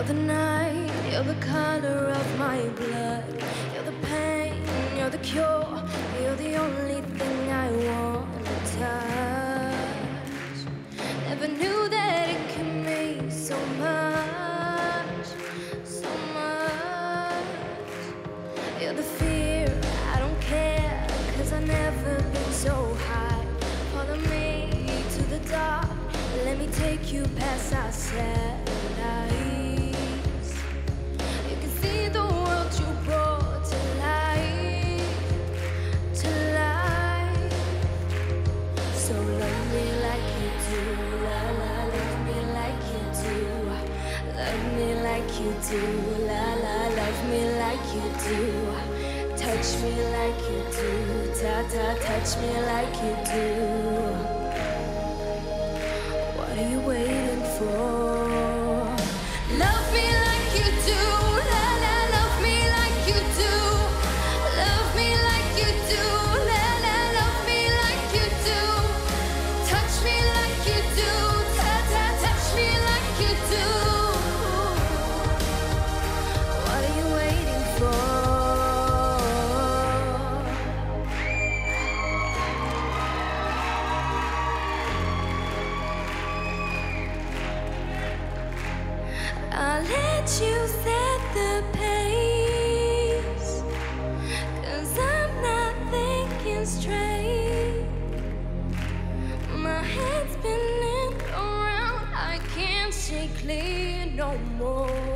the night, you're the color of my blood. You're the pain, you're the cure. You're the only thing I want to touch. Never knew that it could mean so much, so much. You're the fear, I don't care, 'cause I've never been so high. Follow me to the dark, let me take you past our satellites. You can see the world you brought to life, to life. So love me like you do, la la, love me like you do. Love me like you do, la la, love me like you do. Touch me like you do, ta ta, touch me like you do. What are you waiting for? Love me like you do, la la, love me like you do. Love me like you do, la la, love me like you do. Touch me like you do, ta ta, touch me like you do. What are you waiting for? I'll let you set the pace, 'cause I'm not thinking straight. My head's spinning around, I can't see clear no more.